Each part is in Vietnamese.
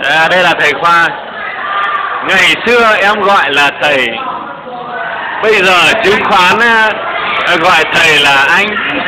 Đây là thầy Khoa. Ngày xưa em gọi là thầy, bây giờ chứng khoán gọi thầy là anh.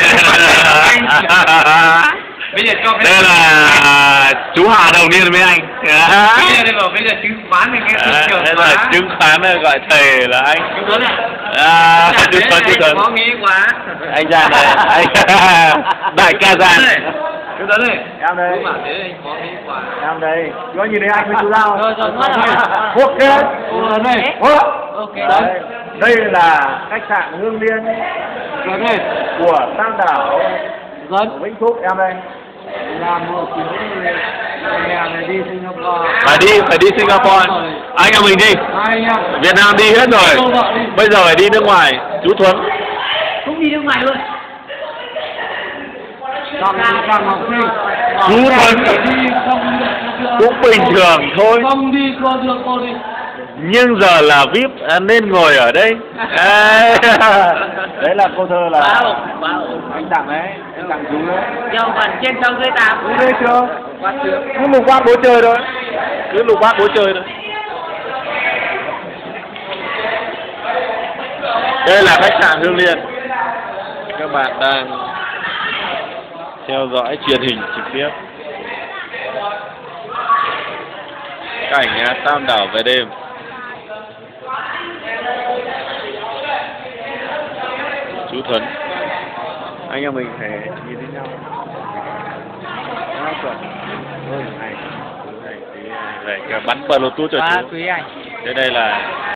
Bây giờ cho đây là chú Hà Đồng Niên với anh. Bây giờ chứng khoán này cái đây là chứng khoán gọi thầy là anh. Chứng Tuấn Chứng Tuấn. Có nghĩ quá. Anh Giang này, anh đại ca Giang. Chứng Tuấn này. Em đây. Đúng mà thế anh có nghĩ quá. Em đây. Có nhìn thấy anh với chú Giao. Rồi. Ok. Này. Ok. Đây là khách sạn Hương Liên của Tam Đảo Vĩnh Phúc. Em đây. Làm một chuyến nhà này đi Singapore. Phải đi Singapore. Anh em mình đi. Việt Nam đi hết rồi. Bây giờ phải đi nước ngoài. Chú Thuấn Cũng đi nước ngoài luôn. Càng học sinh. Chú Thuấn cũng bình thường thôi. Không đi qua được cô đi. Nhưng giờ là VIP nên ngồi ở đây. Đấy là cô thơ là Wow. anh tặng đấy, anh tặng chú đấy. Dầu phần trên sông dưới tạp. Chú đây chưa? Quá sướng. Cứ lục bát bố chơi thôi. Đây là khách sạn Hương Liên. Các bạn đang theo dõi truyền hình trực tiếp cảnh Tam Đảo về đêm. Chú Thuấn, anh em mình phải nhìn thấy nhau. Này, về bắn Bluetooth cho chú. Quý anh. Đây là